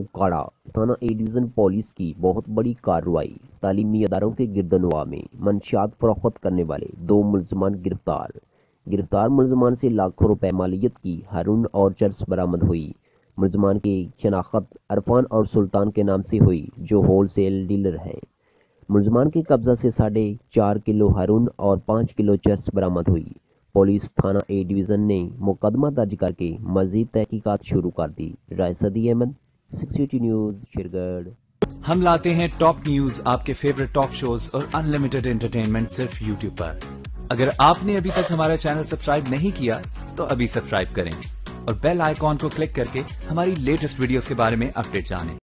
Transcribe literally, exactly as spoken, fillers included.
उकाड़ा थाना ए division police की बहुत बड़ी कार्रवाई। तालीमी अदारों के गिरदनवा में मंशियात फरोख्त करने वाले दो मुलजमान गिरफ्तार। गिरफ्तार मुलजमान से लाखों रुपए मालियत की हेरोइन और चरस बरामद हुई। मुलजमान की शनाख्त अरफान और सुल्तान के नाम से हुई, जो होल सेल डीलर हैं। मुलजमान के कब्जा से साढ़े चार किलो हेरोइन और पाँच किलो चरस बरामद हुई। पुलिस थाना ए डिवीज़न ने मुकदमा दर्ज करके मजीद तहकीकात शुरू कर दी। रायसदी अहमद, सिक्सटी न्यूज़, शिरगढ़। हम लाते हैं टॉप न्यूज, आपके फेवरेट टॉक शोज और अनलिमिटेड एंटरटेनमेंट सिर्फ यूट्यूब पर। अगर आपने अभी तक हमारा चैनल सब्सक्राइब नहीं किया तो अभी सब्सक्राइब करें और बेल आइकॉन को क्लिक करके हमारी लेटेस्ट वीडियोस के बारे में अपडेट जानें।